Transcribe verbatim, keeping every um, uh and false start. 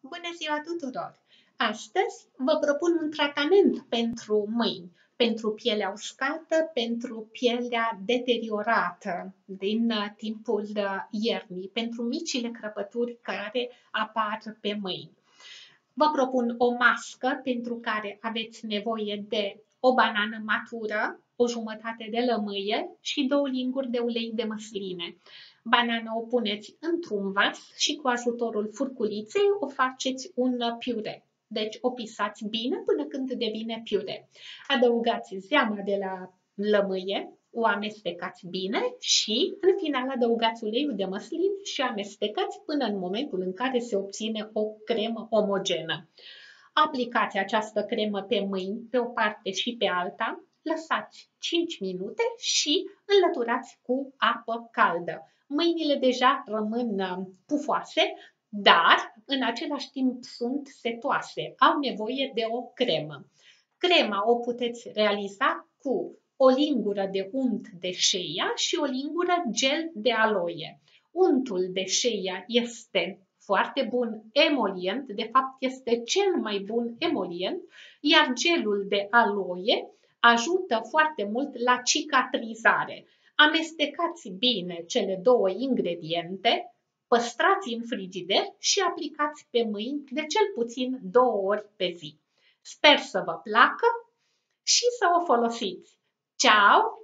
Bună ziua tuturor! Astăzi vă propun un tratament pentru mâini, pentru pielea uscată, pentru pielea deteriorată din uh, timpul uh, iernii, pentru micile crăpături care apar pe mâini. Vă propun o mască pentru care aveți nevoie de o banană matură, o jumătate de lămâie și două linguri de ulei de măsline. Banana o puneți într-un vas și cu ajutorul furculiței o faceți un piure. Deci o pisați bine până când devine piure. Adăugați zeama de la lămâie, o amestecați bine și în final adăugați uleiul de măslin și amestecați până în momentul în care se obține o cremă omogenă. Aplicați această cremă pe mâini, pe o parte și pe alta, lăsați cinci minute și înlăturați cu apă caldă. Mâinile deja rămân pufoase, dar în același timp sunt setoase, au nevoie de o cremă. Crema o puteți realiza cu o lingură de unt de shea și o lingură gel de aloe. Untul de shea este foarte bun emolient, de fapt este cel mai bun emolient, iar gelul de aloe ajută foarte mult la cicatrizare. Amestecați bine cele două ingrediente, păstrați în frigider și aplicați pe mâini de cel puțin două ori pe zi. Sper să vă placă și să o folosiți. Ciao!